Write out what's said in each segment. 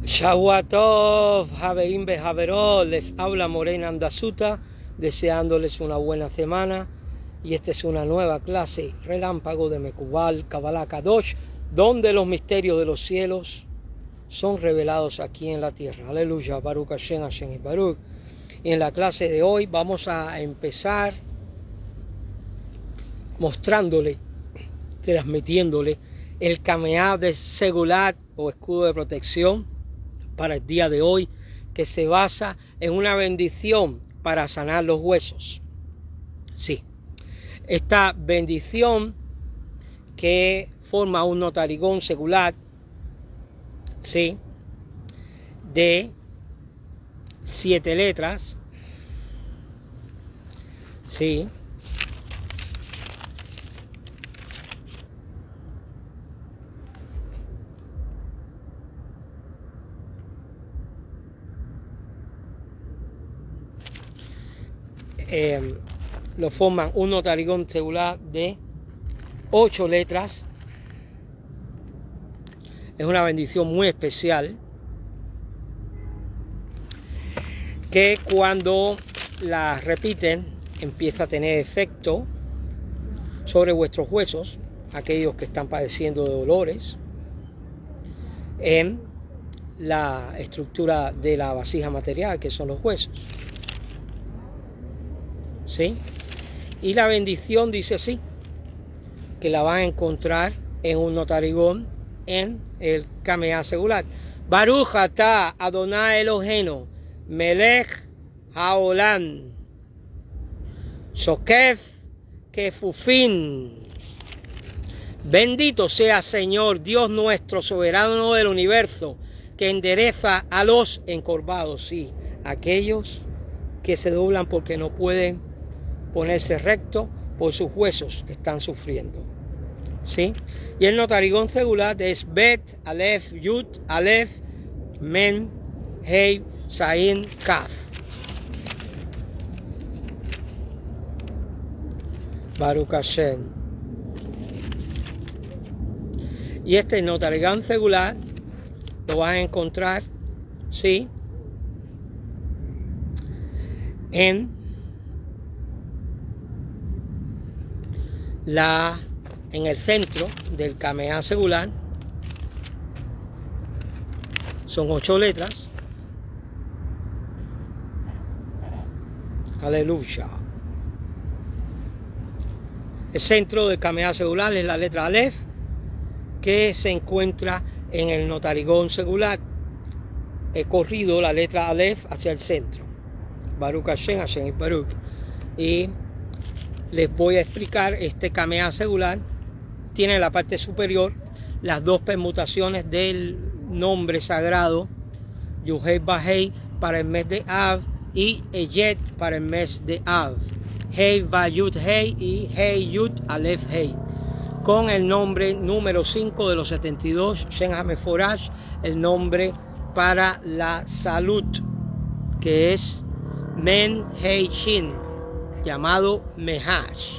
Shavuatov, Haverim Behaverot, les habla Morena Andasuta, deseándoles una buena semana. Y esta es una nueva clase, relámpago de Mekubal, Kabbalah Kadosh, donde los misterios de los cielos son revelados aquí en la tierra. Aleluya, Baruch Hashem, Hashem y Baruch. Y en la clase de hoy vamos a empezar mostrándole, transmitiéndole el Kameá de Segulat o escudo de protección para el día de hoy, que se basa en una bendición para sanar los huesos. Sí, esta bendición que forma un notarigón Segulat, sí, de 7 letras, sí, lo forman un notarigón Segulat de 8 letras. Es una bendición muy especial que cuando la repiten empieza a tener efecto sobre vuestros huesos, aquellos que están padeciendo de dolores en la estructura de la vasija material, que son los huesos. ¿Sí? Y la bendición dice así, que la van a encontrar en un notarigón en el Kameá Segulat. Baruch atah Adonai Eloheinu Melech haolam Shokef kefufin. Bendito sea Señor Dios nuestro, soberano del universo, que endereza a los encorvados, sí, aquellos que se doblan porque no pueden ponerse recto por sus huesos, están sufriendo. ¿Sí? Y el notarigón Segulat es Bet, Aleph, Yud, Aleph, Men, Hei, Zain, Kaf. Baruch Hashem. Y este notarigón Segulat lo van a encontrar, ¿sí?, en el centro del Kameá Segulat. Son 8 letras. Aleluya. El centro del Kameá Segulat es la letra Aleph, que se encuentra en el notarigón Segulat. He corrido la letra Aleph hacia el centro. Baruch Hashem, Hashem y Baruch. Y les voy a explicar, este Kameá Segulat tiene en la parte superior las 2 permutaciones del nombre sagrado, Yuhei Bahei para el mes de Av y Eyet para el mes de Av. Hei Vayut Hei y Hei Yud Aleph Hei. Con el nombre número 5 de los 72, Shen HaMeforash, el nombre para la salud, que es Men Hei Shin, llamado Mehash.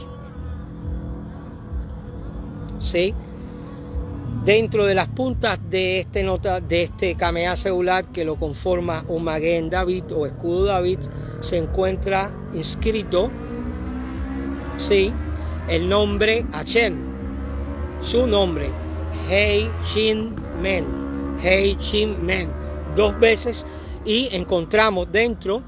¿Sí? Dentro de las puntas de este Kameá Segulat, que lo conforma un Maguen David o escudo David, se encuentra inscrito, ¿sí?, el nombre Hashem, su nombre, Hei Shin Men, Hei Shin Men, 2 veces, y encontramos dentro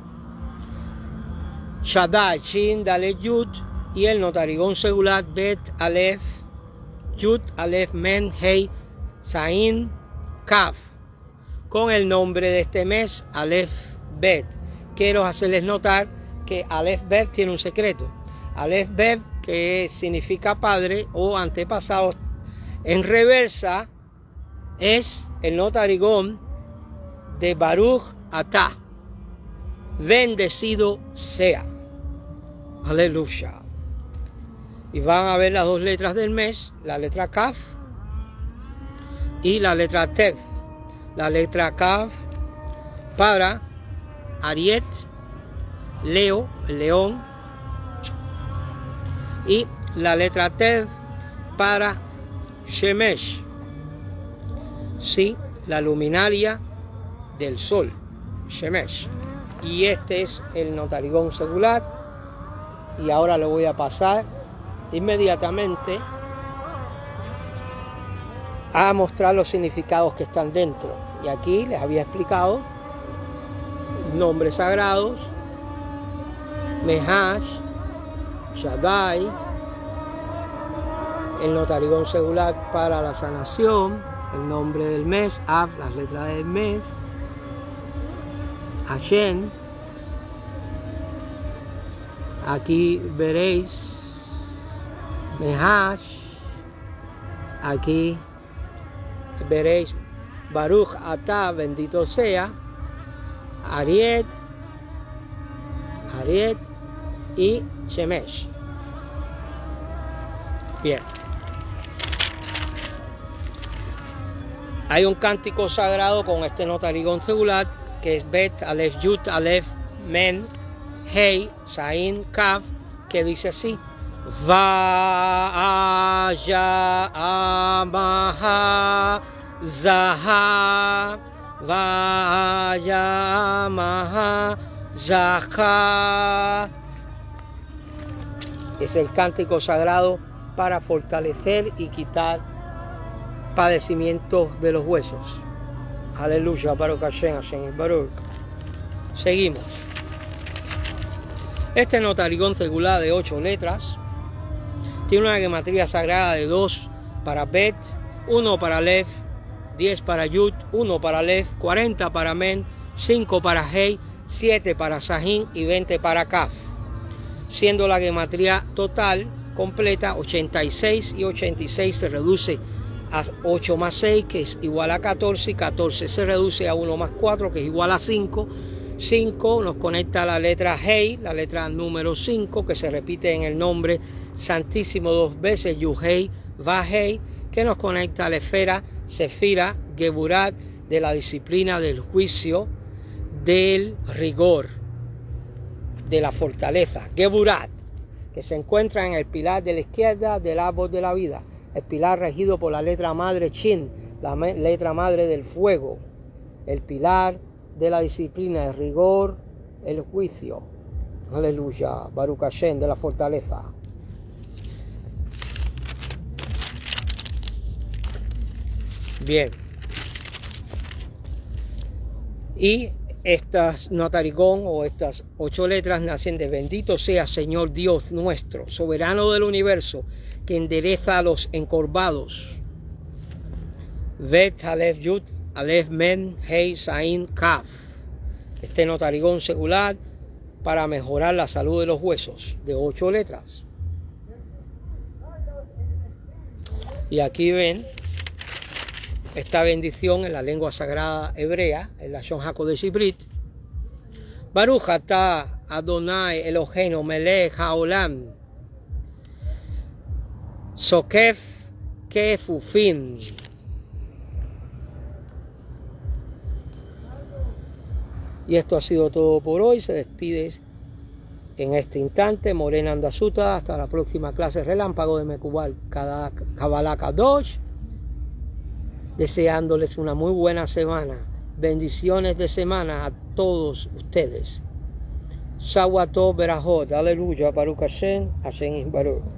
Shaddai, Shin, Dalet, Yud, y el notarigón Segulat, Bet, Aleph, Yud, Aleph, Men, Hei, Zain, Kaf, con el nombre de este mes, Aleph, Bet. Quiero hacerles notar que Aleph, Bet tiene un secreto. Aleph, Bet, que significa padre o antepasado, en reversa es el notarigón de Baruch atah, bendecido sea. Aleluya. Y van a ver las 2 letras del mes, la letra Kaf y la letra Tev. La letra Kaf para Ariet, Leo, el león, y la letra Tev para Shemesh, sí, la luminaria del sol, Shemesh. Y este es el notarigón secular. Y ahora le voy a pasar inmediatamente a mostrar los significados que están dentro. Y aquí les había explicado nombres sagrados, Mehash, Shaddai, el notarigón secular para la sanación, el nombre del mes, Av, las letras del mes, Hashem. Aquí veréis Mehash, aquí veréis Baruch Atah, bendito sea, Ariet y Shemesh. Bien. Hay un cántico sagrado con este notarigón secular que es Bet, Alef, Yud, Alef, Men, Hei, Zain, Kaf, que dice así: Vaya Amaha Zaha, Vaya Amaha Zaha. Es el cántico sagrado para fortalecer y quitar padecimientos de los huesos. Aleluya, Baruch Hashem, Hashem Baruch. Seguimos. Este notarigón secular de 8 letras tiene una gematría sagrada de 2 para Bet, 1 para Alef, 10 para Yud, 1 para Alef, 40 para Men, 5 para Hei, 7 para Zahin y 20 para Kaf, siendo la gematría total completa 86, y 86 se reduce a 8 más 6, que es igual a 14, y 14 se reduce a 1 más 4, que es igual a 5. 5 nos conecta a la letra Hei, la letra número 5, que se repite en el nombre santísimo 2 veces, Yuhei, Vahei, que nos conecta a la esfera Sefira, Geburat, de la disciplina, del juicio, del rigor, de la fortaleza, Geburat, que se encuentra en el pilar de la izquierda del árbol de la vida, el pilar regido por la letra madre Shin, la letra madre del fuego, el pilar de la disciplina, el rigor, el juicio. Aleluya, Baruch Hashem, de la fortaleza. Bien. Y estas notarigón o estas 8 letras nacen de bendito sea Señor Dios nuestro, soberano del universo, que endereza a los encorvados. Bet, Alef, Yud, Alef, Men, Hei, Zain, Kaf. Este notarigón secular para mejorar la salud de los huesos, de 8 letras. Y aquí ven esta bendición en la lengua sagrada hebrea, en la Shon HaKodesh Ibrit. Baruch atah Adonai Eloheinu melech haolam, sokef kefufin. Y esto ha sido todo por hoy. Se despide en este instante Morena Andasuta. Hasta la próxima clase relámpago de Mekubal Kabbalah Kadosh. Deseándoles una muy buena semana. Bendiciones de semana a todos ustedes. Shawatov Berajot. Aleluya. Baruch Hashem. Hashem Baruch.